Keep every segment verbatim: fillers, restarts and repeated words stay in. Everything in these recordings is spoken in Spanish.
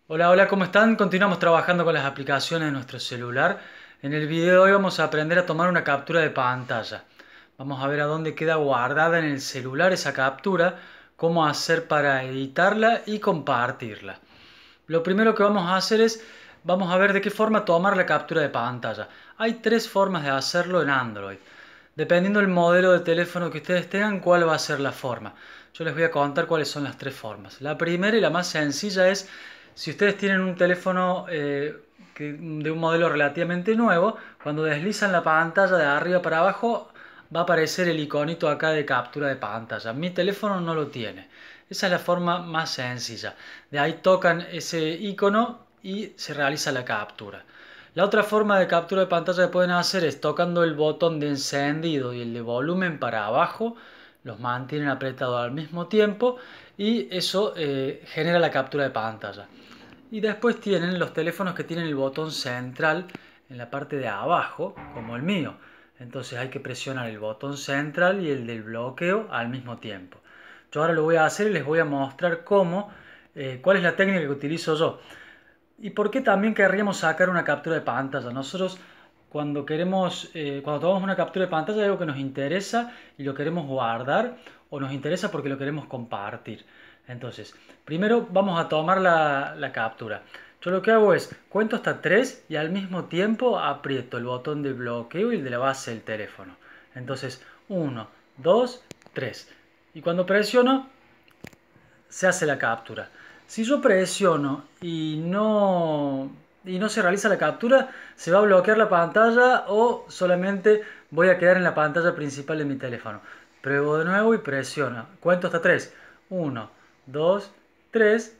Hola, hola, ¿cómo están? Continuamos trabajando con las aplicaciones de nuestro celular. En el video de hoy vamos a aprender a tomar una captura de pantalla. Vamos a ver a dónde queda guardada en el celular esa captura, cómo hacer para editarla y compartirla. Lo primero que vamos a hacer es, vamos a ver de qué forma tomar la captura de pantalla. Hay tres formas de hacerlo en Android. Dependiendo del modelo de teléfono que ustedes tengan, cuál va a ser la forma. Yo les voy a contar cuáles son las tres formas. La primera y la más sencilla es, si ustedes tienen un teléfono eh, que- de un modelo relativamente nuevo, cuando deslizan la pantalla de arriba para abajo, va a aparecer el iconito acá de captura de pantalla. Mi teléfono no lo tiene. Esa es la forma más sencilla. De ahí tocan ese icono y se realiza la captura. La otra forma de captura de pantalla que pueden hacer es tocando el botón de encendido y el de volumen para abajo, los mantienen apretados al mismo tiempo y eso eh, genera la captura de pantalla. Y después tienen los teléfonos que tienen el botón central en la parte de abajo, como el mío. Entonces hay que presionar el botón central y el del bloqueo al mismo tiempo. Yo ahora lo voy a hacer y les voy a mostrar cómo, eh, cuál es la técnica que utilizo yo. ¿Y por qué también querríamos sacar una captura de pantalla? Nosotros cuando queremos, eh, cuando tomamos una captura de pantalla hay algo que nos interesa y lo queremos guardar o nos interesa porque lo queremos compartir. Entonces, primero vamos a tomar la, la captura. Yo lo que hago es cuento hasta tres y al mismo tiempo aprieto el botón de bloqueo y el de la base del teléfono. Entonces, uno, dos, tres. Y cuando presiono, se hace la captura. Si yo presiono y no, y no se realiza la captura, se va a bloquear la pantalla o solamente voy a quedar en la pantalla principal de mi teléfono. Pruebo de nuevo y presiono. Cuento hasta tres. uno, dos, tres.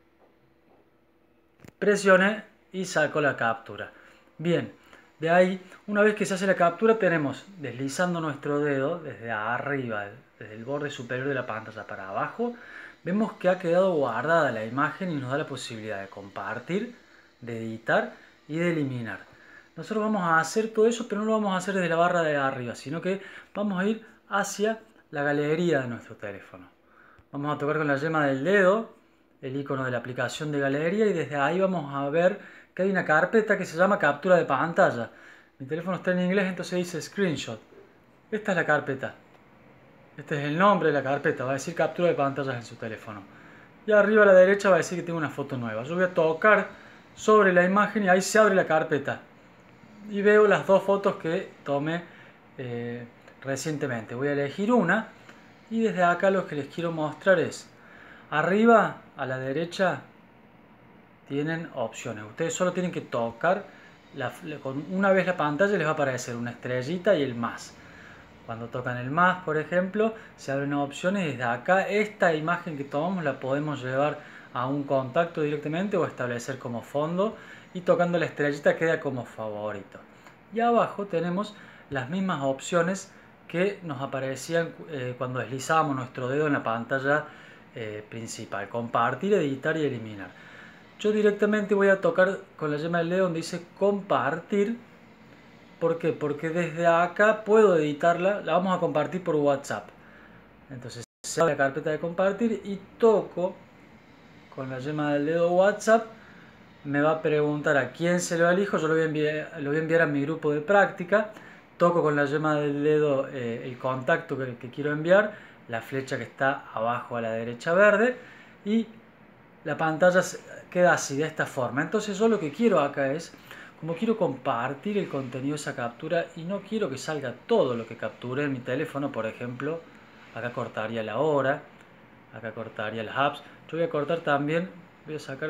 Presione y saco la captura. Bien, de ahí, una vez que se hace la captura, tenemos deslizando nuestro dedo desde arriba, desde el borde superior de la pantalla para abajo, vemos que ha quedado guardada la imagen y nos da la posibilidad de compartir, de editar y de eliminar. Nosotros vamos a hacer todo eso, pero no lo vamos a hacer desde la barra de arriba, sino que vamos a ir hacia la galería de nuestro teléfono. Vamos a tocar con la yema del dedo el icono de la aplicación de galería y desde ahí vamos a ver que hay una carpeta que se llama captura de pantalla. Mi teléfono está en inglés, entonces dice screenshot. Esta es la carpeta. Este es el nombre de la carpeta, va a decir captura de pantallas en su teléfono. Y arriba a la derecha va a decir que tengo una foto nueva. Yo voy a tocar sobre la imagen y ahí se abre la carpeta. Y veo las dos fotos que tomé eh, recientemente. Voy a elegir una y desde acá lo que les quiero mostrar es, arriba a la derecha tienen opciones. Ustedes solo tienen que tocar, la, con una vez la pantalla les va a aparecer una estrellita y el más. Cuando tocan el más, por ejemplo, se abren opciones y desde acá esta imagen que tomamos la podemos llevar a un contacto directamente o establecer como fondo y tocando la estrellita queda como favorito. Y abajo tenemos las mismas opciones que nos aparecían eh, cuando deslizábamos nuestro dedo en la pantalla eh, principal. Compartir, editar y eliminar. Yo directamente voy a tocar con la yema del dedo donde dice compartir. ¿Por qué? Porque desde acá puedo editarla, la vamos a compartir por WhatsApp. Entonces se abre la carpeta de compartir y toco con la yema del dedo WhatsApp. Me va a preguntar a quién se lo elijo, yo lo voy a enviar, lo voy a, enviar a mi grupo de práctica. Toco con la yema del dedo eh, el contacto que, que quiero enviar, la flecha que está abajo a la derecha verde y la pantalla queda así, de esta forma. Entonces yo lo que quiero acá es, como quiero compartir el contenido de esa captura y no quiero que salga todo lo que capture en mi teléfono, por ejemplo, acá cortaría la hora, acá cortaría las apps, yo voy a cortar también, voy a sacar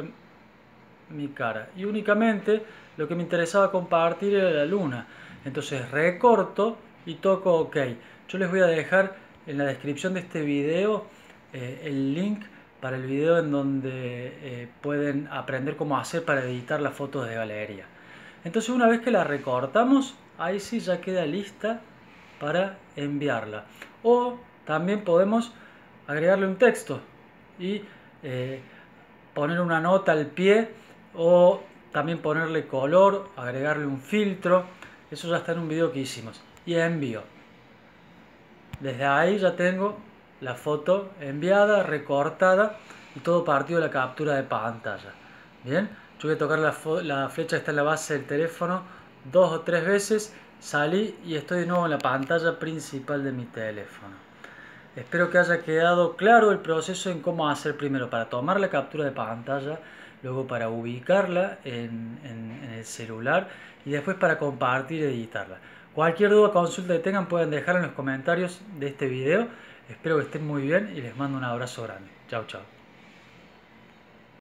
mi cara y únicamente lo que me interesaba compartir era la luna. Entonces recorto y toco OK. Yo les voy a dejar en la descripción de este video eh, el link para el video en donde eh, pueden aprender cómo hacer para editar las fotos de galería. Entonces una vez que la recortamos, ahí sí ya queda lista para enviarla. O también podemos agregarle un texto y eh, poner una nota al pie o también ponerle color, agregarle un filtro. Eso ya está en un video que hicimos. Y envío. Desde ahí ya tengo la foto enviada, recortada y todo partido de la captura de pantalla. Bien, yo voy a tocar la, la flecha que está en la base del teléfono dos o tres veces, salí y estoy de nuevo en la pantalla principal de mi teléfono. Espero que haya quedado claro el proceso en cómo hacer primero para tomar la captura de pantalla, luego para ubicarla en, en, en el celular y después para compartir y editarla. Cualquier duda o consulta que tengan pueden dejar en los comentarios de este video. Espero que estén muy bien y les mando un abrazo grande. Chao, chao.